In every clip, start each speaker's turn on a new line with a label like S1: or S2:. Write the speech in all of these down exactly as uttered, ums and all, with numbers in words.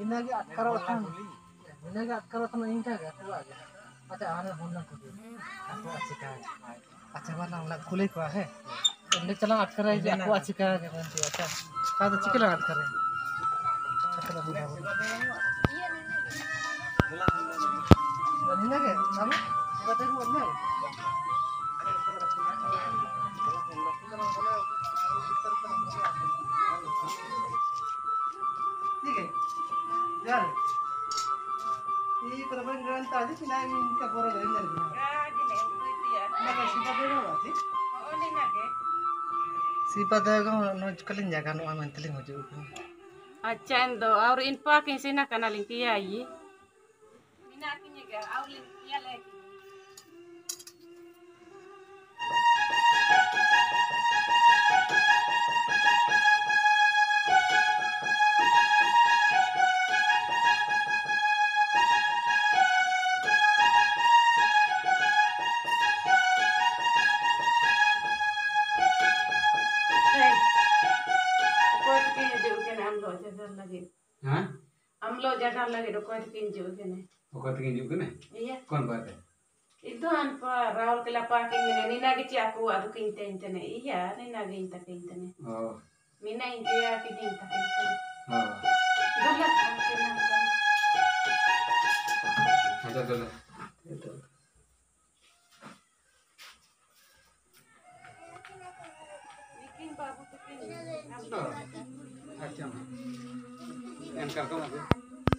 S1: इनागे अटकरो थान इनागे अटकरो थान इनका गा तो आगे अच्छा आने होना को aku achika अच्छा वाला ला खुले को है इन्हें चला अटकरा है aku achika के nanti अच्छा का तो चिकला अटकरा अच्छा बुला ini nage kamu kata aku mana ठीक है यार ये प्रबंध ग्रंथ आदि सिलाई में इनका पूरा गरीब नहीं है ना सीपा देगा वाची ओ नहीं नागे सीपा देगा नोच कलिंग जागा नो मंतलिंग हो जाओ
S2: अच्छा इंदो और इन पाक इसे ना कना लिंक किया ये बिना किन्हीं के और लिंक किया ले
S3: हाँ
S2: अमलो जगह लगे तो कोई तीन जो के ने
S3: वो कहते हैं जुग ने
S2: ये
S3: कौन बात है
S2: itu an pa raul kela paking mene nina gici aku adu kinte intene iya nina ginta kinte ne
S3: oh
S2: mina india ki ginta kinte
S3: oh
S2: dula kena
S3: ada dulu
S2: bikin babu bikin
S3: अच्छा एम कर कौन है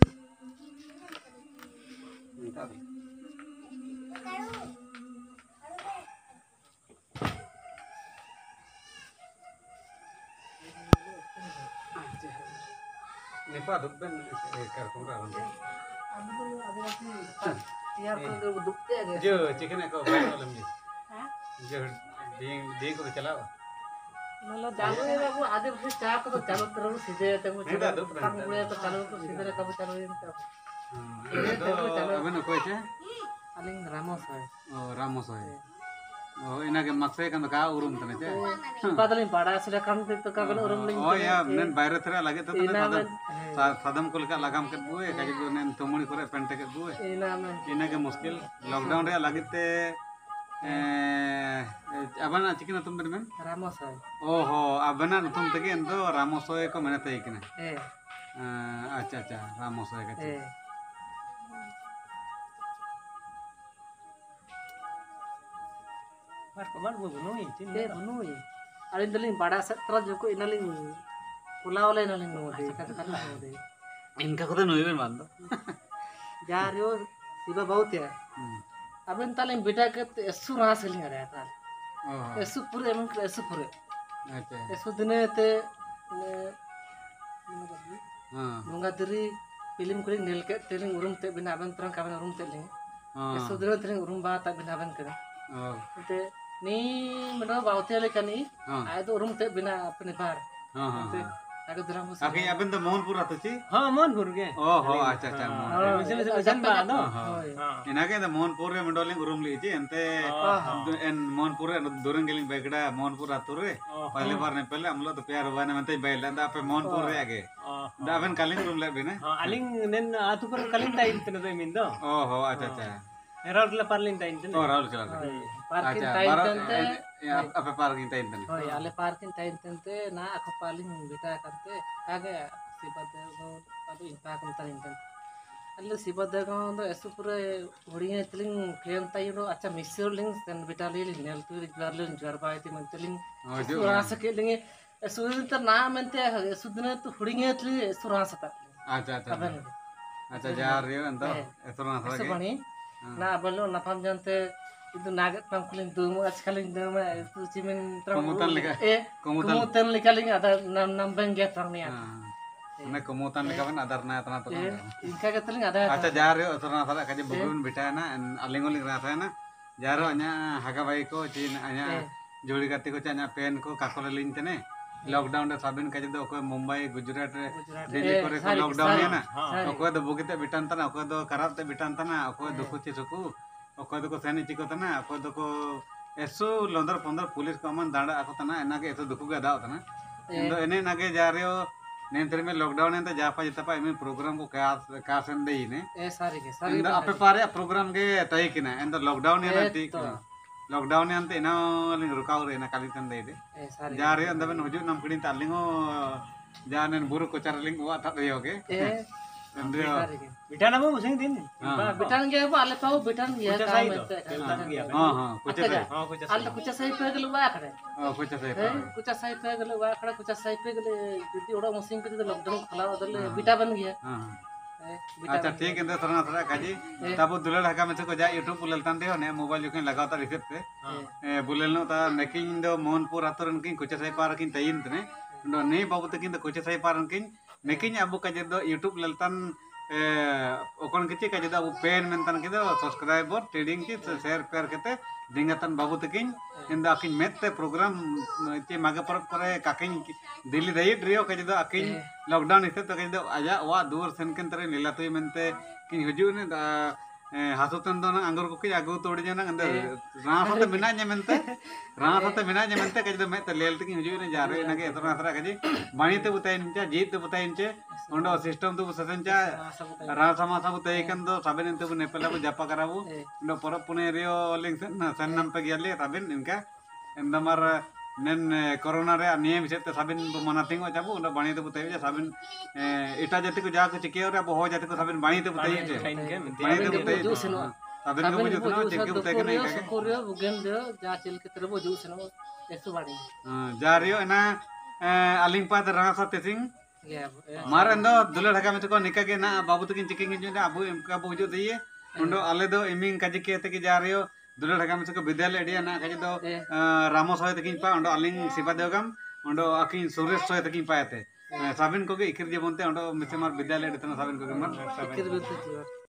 S3: निकाल Nipah दुबन कर कौन रहा है
S1: अब तो अभी अपनी यार को दुखते है
S3: जो चिकन को वाला में
S2: हां
S3: जो डिंग डिंग को चलाओ
S2: मतलब
S1: चालू है बाबू आधे बजे चाह को तो चालू तरह सीधे तक वो
S3: नहीं दादू
S1: काम हुए तो चालू तो सीधे कब चालू है
S3: तो अबे न कोई है
S1: अलिंग रामोस है
S3: ओ रामोस है ओ इना के मक्से का का उरुम तने छे
S1: पादलिंग पाड़ा से काम तो का बल उरुम लिंग
S3: ओ या नन बाहर थरा लगे तो तने सादम को लगा लगाम के बुए काजे जो नन तमुनी करे पेंटे के बुए
S1: इना में
S3: इना के मुश्किल लॉकडाउन रे लगते अबना चिकन तुम बेन
S1: रामोस है
S3: ओहो अबना तुम तके एंदो रामोस को मेनते इकने
S1: ए
S3: अच्छा अच्छा रामोस का
S1: ए
S4: Mas kaman bu bunui, cin
S1: ए बुनुई अरे दलिंग पाड़ा से तरह जो को इनालिंग पुलावले इनालिंग नो दे का का नो दे
S3: इनका को तो नोइबेन बांधो
S1: यार यो सिबा बहुत है अबन तालिंग बेटा के एसु रास लिंग रे ताल
S3: ओहो
S1: एसु पूरे मन एसु पूरे
S3: अच्छा
S1: एसु दिने ते
S3: हां
S1: मुंगा दरी फिल्म कुलिंग नेल के तेलिंग उरुम ते बिना अबन तरंग का उरुम ते लिंग एसु दिने तेलिंग उरुम बा ता बिना अबन करे
S3: ओ
S1: ते नी मनो बावते ले कनी
S3: हां
S1: आय तो उरुम ते बिना अपने बार
S3: हां हां
S1: ते आगे दरा मुस
S3: आके अबन तो मोहनपुर आतो छी
S4: हाँ मन भर गए
S3: ओहो अच्छा अच्छा मोहन
S4: मिसल मिसल जन बा नो
S3: हां इनाके द मोहनपुर रे मंडलिंग उरुम ली छी एंते एन मोहनपुर रे दुरंगलिंग बेगड़ा मोहनपुर आतो रे पहले बार ने पहले हमलो तो प्यार हुआ ने मनते बैल दा पे मोहनपुर रे आगे दा अबन कालिंग उरुम ले बिना
S4: हाँ अलिंग नेन आतु पर कलिंग टाइम तने तो मिंदो
S3: ओहो अच्छा अच्छा
S4: एराउट ला पार्लिंग टाइम तने
S3: तो राहुल चला
S1: पार्किंग टाइम तंते
S3: apa parking time tadi?
S1: होय आले पार्किंग टाइम तंते ना अखो पालिंग बेटा करते कागे सिबदे गो पादु इंपा कंता इंतन अल्ले सिबदे गो दो एसु पुरे होडिये तलिंग क्लेम ताइरो अच्छा मिसर लिंग तन बेटा ले नेल तु जर लिंग जर बायती मन तलिंग सुरास के लिंग एसु त ना मनते एसु दिन तो होडिये तली सुरास ता
S3: अच्छा अच्छा अच्छा जार रे अंत एसुरास
S1: एसु बनी ना बलो नफाम जानते itu nagat pangkuling dumo askaling dumo itu cimen
S3: komutan lika
S1: eh
S3: komutan
S1: komutan lika ling ada nam nam bengget orangnya
S3: ना komutan lika kan adar na tana to
S1: इनका के तलिंग ada
S3: अच्छा जार रे एसुरास रा काजे बगुन बेटा ना अलिंगोलिंग रासा ना जारो अन्या हागा भाई को चिन अन्या जोड़ी गाती को चान्या पेन को काकोले लिंग तने लॉकडाउन रे साबिन काजे दो कोई मुंबई गुजरात रे दिल्ली करे को लॉकडाउन है ना कोई दो बुगिते बिटान तना कोई दो खराब ते बिटान तना कोई दुखु चिसुकु कोई दो को सैनी चिको तना कोई दो को एसो लंदर पंदर पुलिस को मन दांडा आको तना एना के एसो दुखु गे दाव तना इंदो एने नागे जा रियो नेंतर में लॉकडाउन एंत जापा जतपा एमे प्रोग्राम को का कासन दे ने
S1: ए सारी के सारी
S3: इंद अपे पारे प्रोग्राम के तय किना एंद लॉकडाउन एना
S1: ए
S3: ठीक
S1: तो।
S3: लॉकडाउन एंत इना लिंग रुकाव रे ना काली तन दे दे
S1: ए सारी
S3: जारे अंद बन हुजु नम कड़ी तालिंगो जानेन बुरु को चारलिंग वा ता योगे
S1: ए
S3: अंद्रे
S1: सारी के
S4: बिठा ना वो मुसिंग दिन
S3: हाँ।
S1: बिटान गया आले पाओ बिटान गया
S4: कुछ
S1: काम
S4: सही
S1: में
S4: तो केलतान गया
S3: हां हां कुछ
S1: अच्छा
S3: सही
S4: हां कुछ
S1: आले कुछ सही पे गलो वा करे
S3: हां कुछ सही
S1: ए कुछ सही पे गलो वा करे कुछ सही पे गले दीदी ओड़ा मशीन के लॉकडाउन खला दले बिटा बन गया
S3: हां
S1: ए बिटा
S3: अच्छा ठीक है सरना सरा काजी तब दुलड़ हका में को जा यूट्यूब बुललतान दे ने मोबाइल जो लगावता रिसेप्ट पे ए बुललनो ता नकिन दो मोहनपुर अतरन किन कुछ सही पार किन तयिन तने नो ने बाबू तकिन दो कुछ सही पारन किन नकिन अबु काजे दो यूट्यूब ललतान ए ओकन किति काजे दो पेन मेंतन के दो सब्सक्राइबर ट्रेडिंग की शेयर कर केते दिंगतन बाबू तकिन इन द अकिन मेते प्रोग्राम इति मागे पर करे काकिन दिल्ली दई रियो काजे दो अकिन लॉकडाउन इते तो काजे दो आजा वा दूर सेनकन तरे नीलातुई मेंते किन हुजु ने हासुतन दो ना अंगुर को की आगु तोड़ जना अंदर रासते मिना nya mente रासते मिना nya mente काजे दो मेते लेल तकिन हुजु ने जारे नगे एतरा सरा काजे बाणी ते बुताइन चा जीत ते बुताइन चे ओंडो सिस्टम तो सदन चा रासा मासा बुताई कन दो साबेन ते बु नेपेला बु जापा कराबु ओंडो परब पुने रियो लिंग सन नम पे गेले साबेन इनका एंदमार नेन कोरोना रे नियम हिसाब ते साबेन बु मनातिंग चाबु ओंडो बाणी ते बुताई जा साबेन एटा जाति को जा को चिके रे बो हो जाति को साबेन बाणी ते बुताई चे बाणी ते बुताई साबेन को बुझु सुनो चिके बुताई के नहीं का
S1: कोरियो बुगेन दे जा चिल के तरह बुझु सुनो एसु बाड़ी
S3: जा रियो एना अलिंग पात रासा तेसिंग
S1: गया
S3: मारन दो दुलड़ हका में को निका के ना बाबू तकिन चिकिंग जो अबु एमका बुझु दिए उंडो आले दो इमिंग काजी के ते के जा रियो दुलड़ हका में को विद्यालय एडिया ना काजी दो रामो सोय तकिन पा उंडो अलिंग सिपा देवगम उंडो अकिन सुरेश सोय तकिन पाते साबिन को के इकिर जे बनते उंडो मिसेमार विद्यालय एडिया साबिन को के मर
S1: इकिर बिलते